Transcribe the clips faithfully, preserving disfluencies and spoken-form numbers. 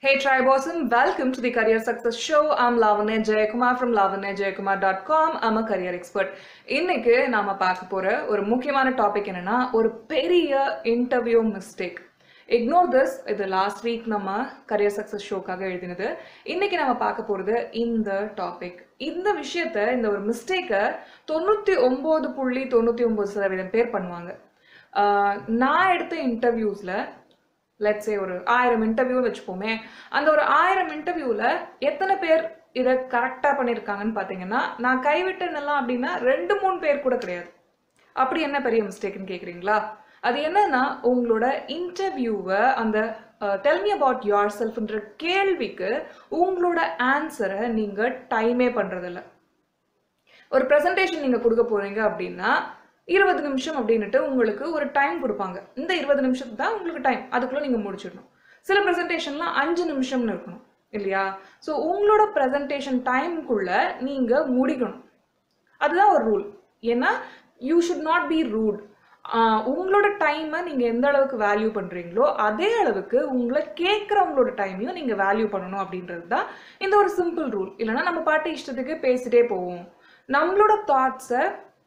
Hey Tribosm, welcome to the Career Success Show. I'm Lavanya Jayakumar from lavanya jayakumar dot com. I'm a career expert. இன்னைக்கு நாம பார்க்க போற ஒரு முக்கியமான topic என்னன்னா ஒரு பெரிய இன்டர்வியூ மிஸ்டேக். Ignore this. இது லாஸ்ட் வீக் நம்ம கரியர் சக்சஸ் ஷோக்காக எழுதினது. இன்னைக்கு நம்ம பார்க்க போறது இந்த டாபிக். இந்த விஷயத்த இந்த ஒரு மிஸ்டேக்கை தொண்ணூத்தி ஒன்பது புள்ளி தொண்ணூத்தி ஒன்பது சதவீதம் பேர் பண்ணுவாங்க. நான் எடுத்த இன்டர்வியூஸ்ல லெட்ஸ் சே ஒரு ஆயிரம் இன்டர்வியூ வச்சுப்போமே, அந்த ஒரு ஆயிரம் இன்டர்வியூல எத்தனை பேர் இதை கரெக்டா பண்ணியிருக்காங்கன்னு பார்த்தீங்கன்னா, நான் கைவிட்டேன்னெல்லாம் அப்படின்னா ரெண்டு மூணு பேர் கூட கிடையாது. அப்படி என்ன பெரிய மிஸ்டேக்னு கேட்குறீங்களா? அது என்னன்னா, உங்களோட இன்டர்வியூவை அந்த டெல் மீ அபவுட் யுவர் செல்ஃப்ன்ற கேள்விக்கு உங்களோட ஆன்சரை நீங்க டைமே பண்றதில்ல. ஒரு ப்ரெசன்டேஷன் நீங்க கொடுக்க போறீங்க அப்படின்னா இருபது நிமிஷம் அப்படின்னுட்டு உங்களுக்கு ஒரு டைம் கொடுப்பாங்க. இந்த இருபது நிமிஷத்துக்கு தான் உங்களுக்கு டைம், அதுக்குள்ள நீங்க முடிச்சிடணும். சில ப்ரெசன்டேஷன்லாம் அஞ்சு நிமிஷம்னு இருக்கணும் இல்லையா? ஸோ உங்களோட ப்ரெசன்டேஷன் டைமுக்குள்ள நீங்க முடிக்கணும். அதுதான் ஒரு ரூல். ஏன்னா you should not be rude. உங்களோட டைமை நீங்க எந்த அளவுக்கு வேல்யூ பண்றீங்களோ அதே அளவுக்கு உங்களை கேட்குறவங்களோட டைமையும் நீங்க வேல்யூ பண்ணணும் அப்படின்றது தான் இந்த ஒரு சிம்பிள் ரூல். இல்லைன்னா நம்ம பாட்டு இஷ்டத்துக்கு பேசிட்டே போவோம். நம்மளோட தாட்ஸை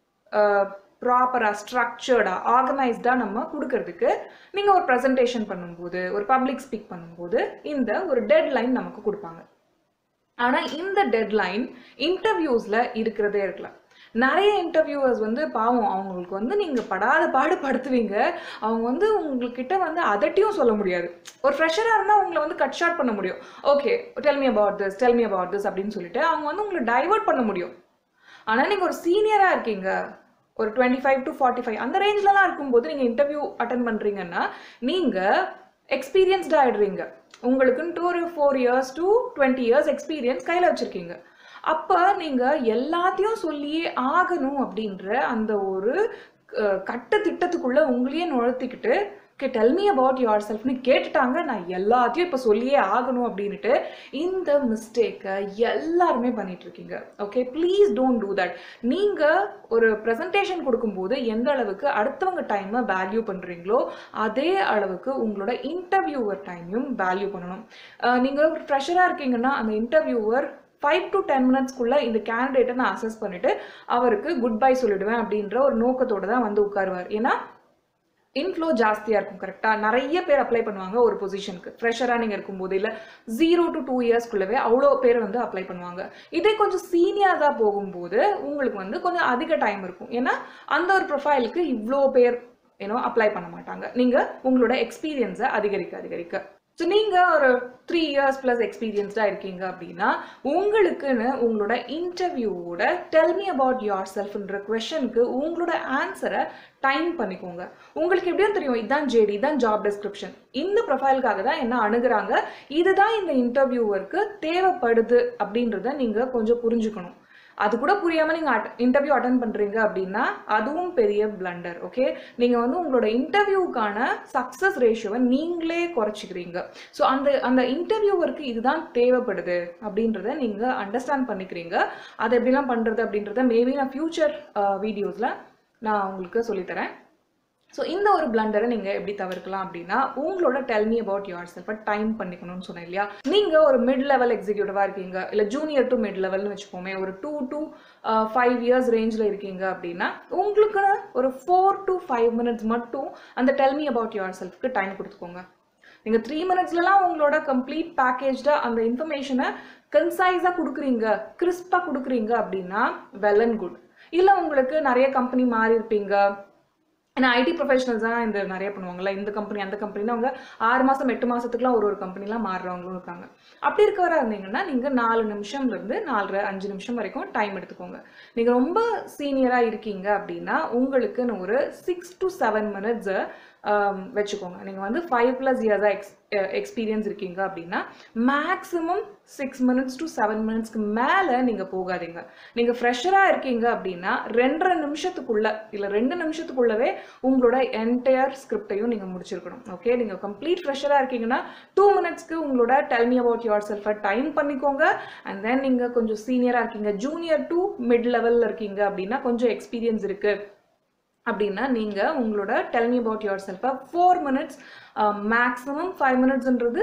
ப்ராப்பராக ஸ்ட்ரக்சர்டாக ஆர்கனைஸ்டாக நம்ம கொடுக்கறதுக்கு நீங்கள் ஒரு ப்ரெசன்டேஷன் பண்ணும்போது, ஒரு பப்ளிக் ஸ்பீக் பண்ணும்போது இந்த ஒரு டெட்லைன் நமக்கு கொடுப்பாங்க. ஆனால் இந்த டெட்லைன் இன்டர்வியூஸில் இருக்கிறதே இருக்கலாம். நிறைய இன்டர்வியூவர்ஸ் வந்து பாவம், அவங்களுக்கு வந்து நீங்கள் படாத பாடு படுத்துவீங்க. அவங்க வந்து உங்கள்கிட்ட வந்து அதட்டியும் சொல்ல முடியாது. ஒரு ஃப்ரெஷராக இருந்தால் உங்களை வந்து கட் ஷார்ட் பண்ண முடியும். Okay, tell me about this tell me about this அப்படின்னு சொல்லிட்டு அவங்க வந்து உங்களை டைவர்ட் பண்ண முடியும். ஆனால் நீங்கள் ஒரு சீனியராக இருக்கீங்க, ஒரு twenty five to forty five அந்த ரேஞ்ச்லலாம் இருக்கும்போது நீங்கள் இன்டர்வியூ அட்டன் பண்ணுறீங்கன்னா நீங்கள் எக்ஸ்பீரியன்ஸ்டாக ஆகிடுறீங்க. உங்களுக்குன்ட்டு ஒரு four years to twenty years experience கையில் வச்சுருக்கீங்க. அப்போ நீங்கள் எல்லாத்தையும் சொல்லியே ஆகணும் அப்படின்ற அந்த ஒரு கட்டு திட்டத்துக்குள்ளே உங்களையே நுழைத்திக்கிட்டு okay tell me about your செல்ஃப்னு கேட்டுட்டாங்க, நான் எல்லாத்தையும் இப்போ சொல்லியே ஆகணும் அப்படின்ட்டு இந்த மிஸ்டேக்கை எல்லாருமே பண்ணிட்டு இருக்கீங்க. Okay, please don't do that. நீங்கள் ஒரு ப்ரெசன்டேஷன் கொடுக்கும்போது எந்த அளவுக்கு அடுத்தவங்க டைமை வேல்யூ பண்ணுறீங்களோ அதே அளவுக்கு உங்களோட இன்டர்வியூவர் டைமையும் வேல்யூ பண்ணணும். நீங்கள் ஒரு ஃப்ரெஷராக இருக்கீங்கன்னா அந்த இன்டர்வியூவர் ஃபைவ் டு டென் மினிட்ஸ்க்குள்ளே இந்த கேண்டிடேட்டை நான் அசஸ் பண்ணிவிட்டு அவருக்கு குட் பை சொல்லிடுவேன் அப்படின்ற ஒரு நோக்கத்தோடு தான் வந்து உட்காருவார். ஏன்னா இன்ஃப்ளோ ஜாஸ்தியாக இருக்கும். கரெக்டாக நிறைய பேர் அப்ளை பண்ணுவாங்க ஒரு பொசிஷனுக்கு. ஃப்ரெஷராக நீங்கள் இருக்கும்போது இல்லை ஜீரோ டு டூ இயர்ஸ்க்குள்ளவே அவ்வளோ பேர் வந்து அப்ளை பண்ணுவாங்க. இதே கொஞ்சம் சீனியராக போகும்போது உங்களுக்கு வந்து கொஞ்சம் அதிக டைம் இருக்கும். ஏன்னா அந்த ஒரு ப்ரொஃபைலுக்கு இவ்வளோ பேர் ஏன்னோ அப்ளை பண்ண மாட்டாங்க. நீங்கள் உங்களோட எக்ஸ்பீரியன்ஸை அதிகரிக்க அதிகரிக்க ஸோ நீங்கள் ஒரு த்ரீ இயர்ஸ் ப்ளஸ் எக்ஸ்பீரியன்ஸ்டாக இருக்கீங்க அப்படின்னா உங்களுக்குன்னு உங்களோட இன்டர்வியூவோட டெல் மீ அபவுட் யுவர் செல்ஃப்ன்ற கொஷனுக்கு உங்களோட ஆன்சரை டைம் பண்ணிக்கோங்க. உங்களுக்கு எப்படியும் தெரியும், இதுதான் ஜேடி, இதுதான் ஜாப் டெஸ்கிரிப்ஷன், இந்த ப்ரொஃபைலுக்காக தான் என்ன அணுகுறாங்க, இதுதான் இந்த இன்டர்வியூவருக்கு தேவைப்படுது அப்படின்றத நீங்கள் கொஞ்சம் புரிஞ்சுக்கணும். அது கூட புரியாமல் நீங்கள் இன்டர்வியூ அட்டன் பண்ணுறீங்க அப்படின்னா அதுவும் பெரிய பிளண்டர். ஓகே, நீங்கள் வந்து உங்களோட இன்டர்வியூக்கான சக்ஸஸ் ரேஷியோவை நீங்களே குறைச்சிக்கிறீங்க. ஸோ அந்த அந்த இன்டர்வியூவருக்கு இதுதான் தேவைப்படுது அப்படின்றத நீங்கள் அண்டர்ஸ்டாண்ட் பண்ணிக்கிறீங்க. அதை எப்படிலாம் பண்ணுறது அப்படின்றத மேபி நான் ஃபியூச்சர் வீடியோஸில் நான் உங்களுக்கு சொல்லித்தரேன். ஸோ இந்த ஒரு பிளண்டரை நீங்கள் எப்படி தவிர்க்கலாம் அப்படின்னா உங்களோட டெல் மீ அபவுட் யுவர் செல்ஃபை டைம் பண்ணிக்கணும்னு சொன்னேன் இல்லையா? நீங்கள் ஒரு மிட் லெவல் எக்ஸிக்யூட்டிவாக இருக்கீங்க, இல்லை ஜூனியர் டு மிட் லெவல்னு வச்சுப்போமே, ஒரு டூ டு ஃபைவ் இயர்ஸ் ரேஞ்சில் இருக்கீங்க அப்படின்னா உங்களுக்குன்னு ஒரு ஃபோர் டு ஃபைவ் மினிட்ஸ் மட்டும் அந்த டெல் மீ அபவுட் யுவர் செல்ஃப்க்கு டைம் கொடுத்துக்கோங்க. நீங்கள் த்ரீ மினிட்ஸ்லாம் உங்களோட கம்ப்ளீட் பேக்கேஜாக அந்த இன்ஃபர்மேஷனை கன்சைஸாக கொடுக்குறீங்க, கிறிஸ்பாக கொடுக்குறீங்க அப்படின்னா வெல் அண்ட் குட். இல்லை உங்களுக்கு நிறைய கம்பெனி மாறி இருப்பீங்க. ஏன்னா ஐடி ப்ரொஃபஷனல்ஸ் தான் இந்த நிறைய பண்ணுவாங்கல்ல, இந்த கம்பெனி அந்த கம்பெனின்னு அவங்க ஆறு மாதம் எட்டு மாதத்துக்குலாம் ஒரு ஒரு கம்பெனிலாம் மாறுறவங்களும் இருக்காங்க. அப்படி இருக்கவராக இருந்தீங்கன்னா நீங்கள் நாலு நிமிஷம்லேருந்து நாலரை அஞ்சு நிமிஷம் வரைக்கும் டைம் எடுத்துக்கோங்க. நீங்கள் ரொம்ப சீனியராக இருக்கீங்க அப்படின்னா உங்களுக்குன்னு ஒரு சிக்ஸ் டு செவன் மினிட்ஸை வச்சுக்கோங்க. நீங்கள் வந்து ஃபைவ் ப்ளஸ் இயர்ஸாக எக்ஸ் எக்ஸ்பீரியன்ஸ் இருக்கீங்க அப்படின்னா maximum six minutes to seven மினிட்ஸ்க்கு மேலே நீங்கள் போகாதீங்க. நீங்கள் ஃப்ரெஷராக இருக்கீங்க அப்படின்னா ரெண்டரை நிமிஷத்துக்குள்ள இல்லை ரெண்டு நிமிஷத்துக்குள்ளவே உங்களோட என்டையர் ஸ்கிரிப்டையும் நீங்கள் முடிச்சிருக்கணும். ஓகே, நீங்கள் கம்ப்ளீட் ஃப்ரெஷராக இருக்கீங்கன்னா டூ மினிட்ஸ்க்கு உங்களோட டெல் மீ அபவுட் யுவர் செல்ஃபை டைம் பண்ணிக்கோங்க. அண்ட் தென் நீங்கள் கொஞ்சம் சீனியராக இருக்கீங்க, ஜூனியர் டு மிட் லெவலில் இருக்கீங்க அப்படின்னா கொஞ்சம் எக்ஸ்பீரியன்ஸ் இருக்குது அப்படின்னா நீங்கள் உங்களோட டெல் மீ அபவுட் யுவர் செல்ஃபை ஃபோர் மினிட்ஸ் மேக்ஸிமம் ஃபைவ் மினிட்ஸ்ன்றது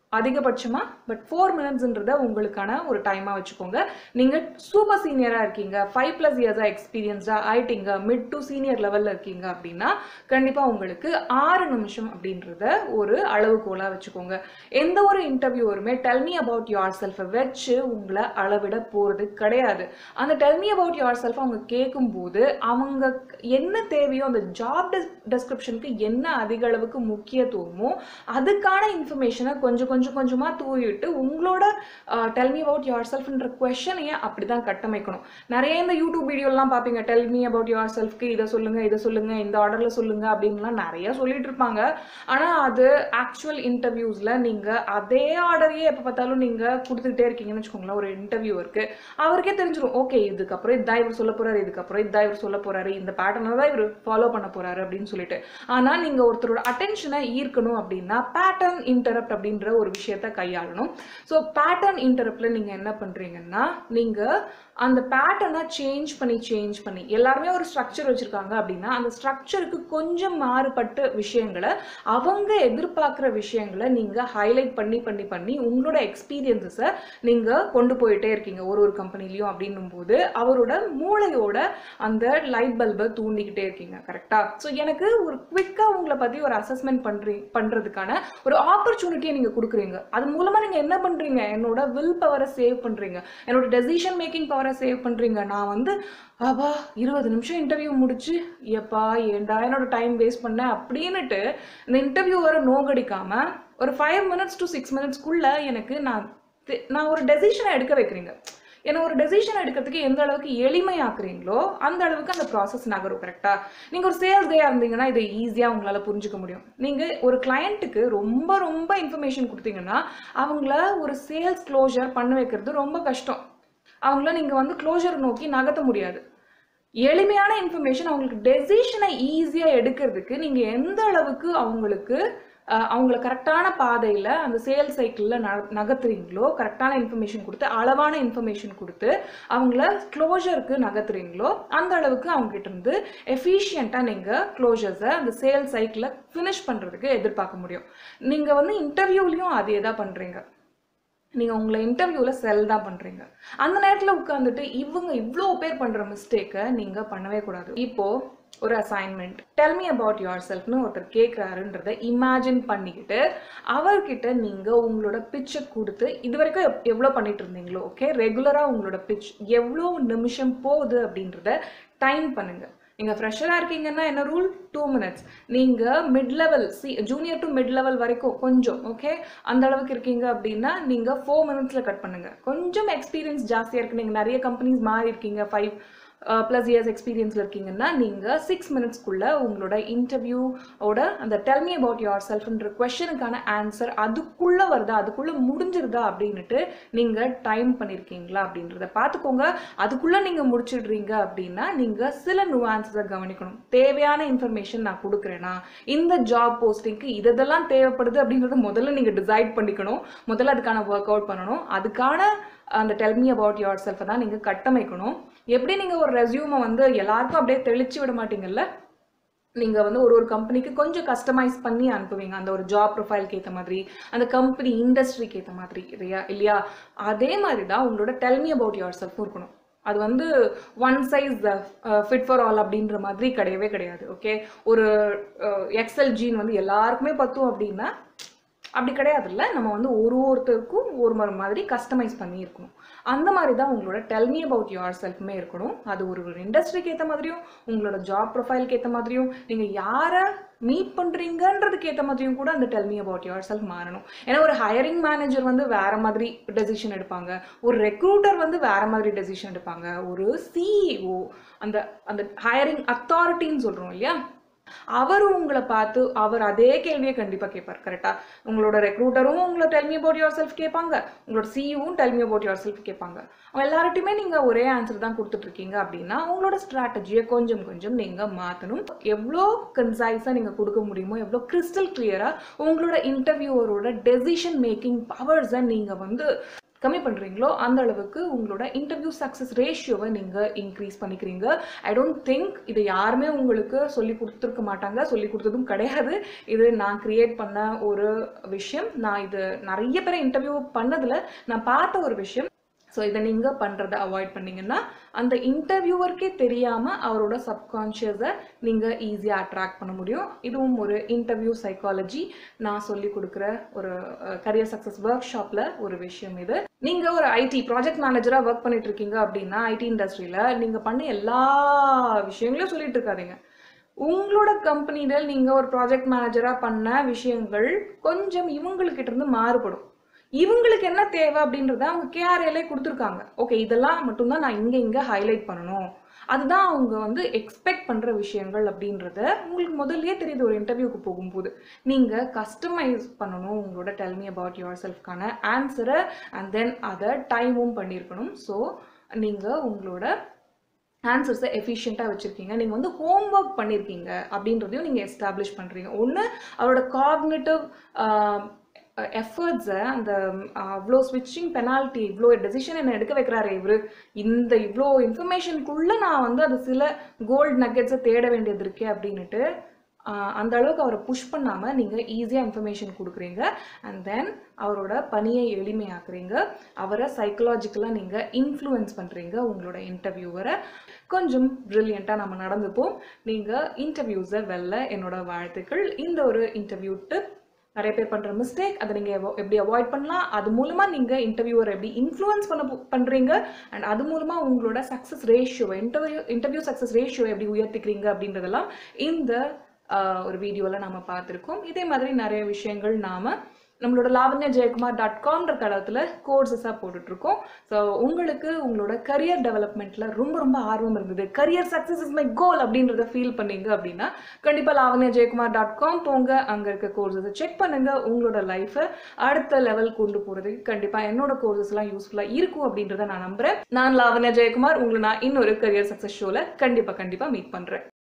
அதிகபட்சமா. பட் ஃபோர் மினிட்ஸ்ன்றத உங்களுக்கான ஒரு டைமா வச்சுக்கோங்க. நீங்க சூப்பர் சீனியரா இருக்கீங்க, ஃபைவ் பிளஸ் இயர்ஸா எக்ஸ்பீரியன்ஸா ஆயிட்டீங்க, மிட் டு சீனியர் லெவல்ல இருக்கீங்க அப்படின்னா கண்டிப்பா உங்களுக்கு ஆறு நிமிஷம் அப்படின்றத ஒரு அளவுகோலா வச்சுக்கோங்க. எந்த ஒரு இன்டர்வியூவருமே டெல் மீ அபவுட் யுவர் செல்ஃபை வச்சு உங்களை அளவிட போறது கிடையாது. அந்த tell me about yourself அவங்க கேட்கும்போது அவங்க என்ன தேவையோ அந்த ஜாப் டெஸ்கிரிப்ஷனுக்கு என்ன அதிக அளவுக்கு முக்கியத்துவமோ அதுக்கான இன்ஃபர்மேஷனை கொஞ்சம் கொஞ்சம் கொஞ்சமாக தூவிட்டு உங்களோட டெல் மீ அபவுட் யுவர் செல்ஃப்ன்ற கொஷனையே அப்படி தான் கட்டமைக்கணும். நிறைய இந்த யூடியூப் வீடியோலாம் பார்ப்பீங்க, டெல் மீ அபவுட் யுவர் செல்ஃப்க்கு இதை சொல்லுங்க இதை சொல்லுங்க இந்த ஆர்டரில் சொல்லுங்க அப்படின்லாம் நிறைய சொல்லிட்டு இருப்பாங்க. ஆனால் அது ஆக்சுவல் இன்டர்வியூஸில் நீங்கள் அதே ஆர்டரையே எப்போ பார்த்தாலும் நீங்கள் கொடுத்துக்கிட்டே இருக்கீங்கன்னு வச்சுக்கோங்களேன். ஒரு இன்டர்வியூவருக்கு அவருக்கே தெரிஞ்சிடும், ஓகே இதுக்கப்புறம் இதான் இவர் சொல்ல போறாரு, இதுக்கப்புறம் இதான் இவர் சொல்ல போறாரு, இந்த பேட்டர்னை தான் இவர் ஃபாலோ பண்ண போறாரு அப்படின்னு சொல்லிட்டு. ஆனால் நீங்கள் ஒருத்தரோட அட்டென்ஷனை ஈர்க்கணும் அப்படின்னா பேட்டர்ன் இன்டரப்ட் அப்படின்ற ஒரு விஷயத்த கையாளணும். ஸோ பேட்டர்ன் இன்டரப்ட்ல நீங்க என்ன பண்றீங்கன்னா நீங்க அந்த பேட்டர்னை சேஞ்ச் பண்ணி சேஞ்ச் பண்ணி எல்லாருமே ஒரு ஸ்ட்ரக்சர் வச்சிருக்காங்க அப்படின்னா அந்த ஸ்ட்ரக்சருக்கு கொஞ்சம் மாறுபட்ட விஷயங்களை அவங்க எதிர்பார்க்குற விஷயங்களை நீங்க ஹைலைட் பண்ணி பண்ணி பண்ணி உங்களோட எக்ஸ்பீரியன்ஸஸை நீங்க கொண்டு போயிட்டே இருக்கீங்க ஒரு ஒரு கம்பெனிலையும். அப்படின்னும் போது அவரோட மூளையோட அந்த லைட் பல்பை தூண்டிக்கிட்டே இருக்கீங்க. கரெக்டா? ஸோ எனக்கு ஒரு குவிக்கா உங்களை பத்தி ஒரு அசஸ்மெண்ட் பண்றீ பண்றதுக்கான ஒரு ஆப்பர்ச்சுனிட்டியை நீங்க கொடுக்குறீங்க. அது மூலமா நீங்க என்ன பண்றீங்க, என்னோட வில் பவரை சேவ் பண்றீங்க, என்னோட டெசிஷன் மேக்கிங் பவரை சேவ் பண்றீங்க. நான் வந்து அப்பா இருபது நிமிஷம் இன்டர்வியூ முடிச்சு எப்பா ஏண்டா என்னோட டைம் வேஸ்ட் பண்ண அப்படின்னுட்டு இந்த இன்டர்வியூ வர நோகடிக்காம ஒரு ஃபைவ் மினிட்ஸ் டு சிக்ஸ் மினிட்ஸ்க்குள்ள எனக்கு நான் நான் ஒரு டெசிஷனை எடுக்க வைக்கிறீங்க. ஏன்னா ஒரு டெசிஷன் எடுக்கிறதுக்கு எந்த அளவுக்கு எளிமையாக்குறீங்களோ அந்த அளவுக்கு அந்த ப்ராசஸ் நகரும். கரெக்டா? நீங்க ஒரு சேல்ஸ் டே இருந்தீங்கன்னா இதை ஈஸியா உங்களால புரிஞ்சுக்க முடியும். நீங்க ஒரு கிளையண்ட்டுக்கு ரொம்ப ரொம்ப இன்ஃபர்மேஷன் கொடுத்தீங்கன்னா அவங்கள ஒரு சேல்ஸ் க்ளோஷர் பண்ண வைக்கிறது ரொம்ப கஷ்டம். அவங்கள நீங்க வந்து க்ளோஷர் நோக்கி நகர்த்த முடியாது. எளிமையான இன்ஃபர்மேஷன் அவங்களுக்கு டெசிஷனை ஈஸியா எடுக்கிறதுக்கு நீங்க எந்த அளவுக்கு அவங்களுக்கு அவங்கள கரெக்டான பாதையில் அந்த சேல்ஸ் சைக்கிளில் ந நகர்த்துறீங்களோ கரெக்டான இன்ஃபர்மேஷன் கொடுத்து அளவான இன்ஃபர்மேஷன் கொடுத்து அவங்கள க்ளோஷருக்கு நகர்த்துறீங்களோ அந்த அளவுக்கு அவங்ககிட்ட இருந்து எஃபிஷியண்ட்டாக நீங்கள் க்ளோஷர்ஸை அந்த சேல்ஸ் சைக்கிளை ஃபினிஷ் பண்ணுறதுக்கு எதிர்பார்க்க முடியும். நீங்கள் வந்து இன்டர்வியூலையும் அதே தான் பண்ணுறீங்க. நீங்கள் உங்களை இன்டர்வியூவில் செல் தான் பண்ணுறீங்க. அந்த நேரத்தில் உட்காந்துட்டு இவங்க இவ்வளோ பேர் பண்ணுற மிஸ்டேக்கை நீங்கள் பண்ணவே கூடாது. இப்போது ஒரு assignment tell me about your செல்ஃப்னு ஒருத்தர் கேட்குறாருன்றதை இமேஜின் பண்ணிக்கிட்டு அவர்கிட்ட நீங்கள் உங்களோட பிச்சை கொடுத்து இது வரைக்கும் எப் எவ்வளோ பண்ணிட்டு இருந்தீங்களோ ஓகே ரெகுலராக உங்களோட பிச் எவ்வளோ நிமிஷம் போகுது அப்படின்றத டைம் பண்ணுங்கள். நீங்கள் ஃப்ரெஷராக இருக்கீங்கன்னா என்ன ரூல், டூ மினிட்ஸ். நீங்கள் மிட் லெவல் சி ஜூனியர் டு மிட் லெவல் வரைக்கும் கொஞ்சம் ஓகே அந்த அளவுக்கு இருக்கீங்க அப்படின்னா நீங்கள் ஃபோர் மினிட்ஸில் கட் பண்ணுங்கள். கொஞ்சம் எக்ஸ்பீரியன்ஸ் ஜாஸ்தியாக இருக்குது, நீங்கள் நிறைய கம்பெனிஸ் மாறி இருக்கீங்க, ஃபைவ் ப்ளஸ் இயர்ஸ் எக்ஸ்பீரியன்ஸில் இருக்கீங்கன்னா நீங்கள் சிக்ஸ் மினிட்ஸ்க்குள்ளே உங்களோட இன்டர்வியூவோட அந்த டெல் மீ அபவுட் யுவர் செல்ஃப்ன்ற கொஷனுக்கான ஆன்சர் அதுக்குள்ளே வருதா அதுக்குள்ளே முடிஞ்சிருதா அப்படின்ட்டு நீங்கள் டைம் பண்ணியிருக்கீங்களா அப்படின்றத பார்த்துக்கோங்க. அதுக்குள்ளே நீங்கள் முடிச்சிடுறீங்க அப்படின்னா நீங்கள் சில நுவான்ஸை கவனிக்கணும். தேவையான இன்ஃபர்மேஷன் நான் கொடுக்குறேன்னா இந்த ஜாப் போஸ்டிங்க்கு இதெல்லாம் தேவைப்படுது அப்படின்றத முதல்ல நீங்கள் டிசைட் பண்ணிக்கணும். முதல்ல அதுக்கான ஒர்க் அவுட் பண்ணணும். அதுக்கான அந்த டெல் மீ அபவுட் யுவர் செல்ஃபை தான் நீங்கள் கட்டமைக்கணும். எப்படி நீங்கள் ஒரு ரெஸ்யூமை வந்து எல்லாருக்கும் அப்படியே தெளிச்சு விட மாட்டீங்கல்ல, நீங்கள் வந்து ஒரு ஒரு கம்பெனிக்கு கொஞ்சம் கஸ்டமைஸ் பண்ணி அனுப்புவீங்க அந்த ஒரு ஜாப் ப்ரொஃபைலுக்கு ஏற்ற மாதிரி அந்த கம்பெனி இண்டஸ்ட்ரிக்கு ஏற்ற மாதிரி இல்லையா இல்லையா அதே மாதிரி தான் உங்களோட tell me about yourself இருக்கணும். அது வந்து one size fit for all அப்படின்ற மாதிரி கிடையவே கிடையாது. ஓகே, ஒரு எக்ஸல் ஜீன் வந்து எல்லாருக்குமே பத்தும் அப்படின்னா அப்படி கிடையாதுல்ல. நம்ம வந்து ஒரு ஒருத்தருக்கும் ஒரு ஒரு மாதிரி கஸ்டமைஸ் பண்ணி இருக்கணும். அந்த மாதிரி தான் உங்களோட டெல் மீ அபவுட் யுவர் செல்ஃப்மே இருக்கணும். அது ஒரு ஒரு இண்டஸ்ட்ரிக்கு ஏற்ற மாதிரியும் உங்களோட ஜாப் ப்ரொஃபைலுக்கு ஏற்ற மாதிரியும் நீங்கள் யாரை மீட் பண்ணுறீங்கன்றதுக்கு ஏற்ற மாதிரியும் கூட அந்த tell me about yourself மாறணும். ஏன்னா ஒரு ஹையரிங் மேனேஜர் வந்து வேற மாதிரி டெசிஷன் எடுப்பாங்க, ஒரு ரெக்ரூட்டர் வந்து வேற மாதிரி டெசிஷன் எடுப்பாங்க, ஒரு சிஇஓ அந்த அந்த ஹையரிங் அத்தாரிட்டின்னு சொல்கிறோம் இல்லையா அவர் உங்களை பார்த்து அவர் அதே கேள்வியை கண்டிப்பாக கேட்பார். கரெக்டா? உங்களோட ரெக்ரூட்டரும் உங்களை tell me about yourself கேட்பாங்க, உங்களோட சிஇஓவும் tell me about yourself கேட்பாங்க. அவங்க எல்லார்ட்டையுமே நீங்கள் ஒரே ஆன்சர் தான் கொடுத்துட்ருக்கீங்க அப்படின்னா உங்களோட ஸ்ட்ராட்டஜியை கொஞ்சம் கொஞ்சம் நீங்கள் மாற்றணும். எவ்வளோ கன்சைஸாக நீங்கள் கொடுக்க முடியுமோ எவ்வளோ கிறிஸ்டல் கிளியராக உங்களோட இன்டர்வியூவரோட டெசிஷன் மேக்கிங் பவர்ஸை நீங்கள் வந்து கம்மி பண்ணுறீங்களோ அந்த அளவுக்கு உங்களோட இன்டர்வியூ சக்ஸஸ் ரேஷியோவை நீங்கள் இன்க்ரீஸ் பண்ணிக்கிறீங்க. ஐ டோன்ட் திங்க் இதை யாருமே உங்களுக்கு சொல்லி கொடுத்துருக்க மாட்டாங்க, சொல்லி கொடுத்ததும் கிடையாது. இது நான் கிரியேட் பண்ண ஒரு விஷயம். நான் இது நிறைய பேரை இன்டர்வியூ பண்ணதில் நான் பார்த்த ஒரு விஷயம். ஸோ இதை நீங்கள் பண்ணுறதை அவாய்ட் பண்ணிங்கன்னா அந்த இன்டர்வியூவருக்கே தெரியாமல் அவரோட சப்கான்ஷியஸை நீங்கள் ஈஸியாக அட்ராக்ட் பண்ண முடியும். இதுவும் ஒரு இன்டர்வியூ சைக்காலஜி நான் சொல்லி கொடுக்குற ஒரு கரியர் சக்ஸஸ் ஒர்க் ஷாப்பில் ஒரு விஷயம் இது. நீங்கள் ஒரு ஐடி ப்ராஜெக்ட் மேனேஜராக ஒர்க் பண்ணிட்டு இருக்கீங்க அப்படின்னா ஐடி இண்டஸ்ட்ரியில் நீங்கள் பண்ண எல்லா விஷயங்களையும் சொல்லிட்டு இருக்காதீங்க. உங்களோட கம்பெனியில் நீங்கள் ஒரு ப்ராஜெக்ட் மேனேஜராக பண்ண விஷயங்கள் கொஞ்சம் இவங்கக்கிட்ட இருந்து மாறுபடும். இவங்களுக்கு என்ன தேவை அப்படின்றத அவங்க கேஆர்ஏலே கொடுத்துருக்காங்க. ஓகே, இதெல்லாம் மட்டும்தான் நான் இங்கே இங்கே ஹைலைட் பண்ணணும், அதுதான் அவங்க வந்து எக்ஸ்பெக்ட் பண்ணுற விஷயங்கள் அப்படின்றத உங்களுக்கு முதல்லயே தெரியுது. ஒரு இன்டர்வியூக்கு போகும்போது நீங்கள் கஸ்டமைஸ் பண்ணணும் உங்களோட டெல் மீ அபவுட் யுவர் செல்ஃப்கான ஆன்சரை அண்ட் தென் அதை டைமும் பண்ணியிருக்கணும். ஸோ நீங்கள் உங்களோட ஆன்சர்ஸை எஃபிஷியண்ட்டாக வச்சுருக்கீங்க, நீங்கள் வந்து ஹோம் ஒர்க் பண்ணியிருக்கீங்க அப்படின்றதையும் நீங்கள் எஸ்டாப்ளிஷ் பண்ணுறீங்க. ஒன்று அவரோட காக்னிட்டிவ் எஃபர்ட்ஸை அந்த அவ்வளோ ஸ்விட்சிங் பெனால்ட்டி இவ்வளோ டெசிஷன் என்ன எடுக்க வைக்கிறாரு இவர், இந்த இவ்வளோ இன்ஃபர்மேஷனுக்குள்ளே நான் வந்து அது சில கோல்டு நக்கெட்ஸை தேட வேண்டியது இருக்கே அப்படின்ட்டு அந்த அளவுக்கு அவரை புஷ் பண்ணாமல் நீங்கள் ஈஸியாக இன்ஃபர்மேஷன் கொடுக்குறீங்க. அண்ட் தென் அவரோட பணியை எளிமையாக்குறீங்க. அவரை சைக்கலாஜிக்கலாக நீங்கள் இன்ஃப்ளூயன்ஸ் பண்ணுறீங்க உங்களோட இன்டர்வியூவரை. கொஞ்சம் ப்ரில்லியண்ட்டாக நம்ம நடந்துப்போம். நீங்கள் இன்டர்வியூஸை வெல்ல என்னோட வாழ்த்துக்கள். இந்த ஒரு இன்டர்வியூ டிப், நிறைய பேர் பண்ணுற மிஸ்டேக், அதை நீங்கள் எப்படி அவாய்ட் பண்ணலாம், அது மூலமாக நீங்கள் இன்டர்வியூவரை எப்படி இன்ஃப்ளூயன்ஸ் பண்ண பண்ணுறீங்க அண்ட் அது மூலமாக உங்களோட சக்ஸஸ் ரேஷியோவை இன்டர்வியூ இன்டர்வியூ சக்ஸஸ் ரேஷியோவை எப்படி உயர்த்திக்கிறீங்க அப்படின்றதெல்லாம் இந்த ஒரு வீடியோவில் நாம் பார்த்துருக்கோம். இதே மாதிரி நிறைய விஷயங்கள் நாம் நம்மளோட லாவண்யா ஜெயக்குமார் டாட் காம்ன்ற தளத்தில் கோர்ஸஸாக போட்டுட்ருக்கோம். ஸோ உங்களுக்கு உங்களோட கரியர் டெவலப்மெண்ட்டில் ரொம்ப ரொம்ப ஆர்வம் இருந்தது, career success is my goal அப்படின்றத ஃபீல் பண்ணீங்க அப்படின்னா கண்டிப்பாக லாவண்யா ஜெயக்குமார் டாட் காம் போங்க. அங்கே இருக்க கோர்ஸஸை செக் பண்ணுங்கள். உங்களோட லைஃப்பை அடுத்த லெவல் கொண்டு போகிறதுக்கு கண்டிப்பாக என்னோட கோர்ஸஸ்லாம் யூஸ்ஃபுல்லாக இருக்கும் அப்படின்றத நான் நம்புகிறேன். நான் லாவண்யா ஜெயக்குமார், உங்களை நான் இன்னொரு கரியர் சக்ஸஸ் ஷோவில் கண்டிப்பாக கண்டிப்பாக மீட் பண்ணுறேன்.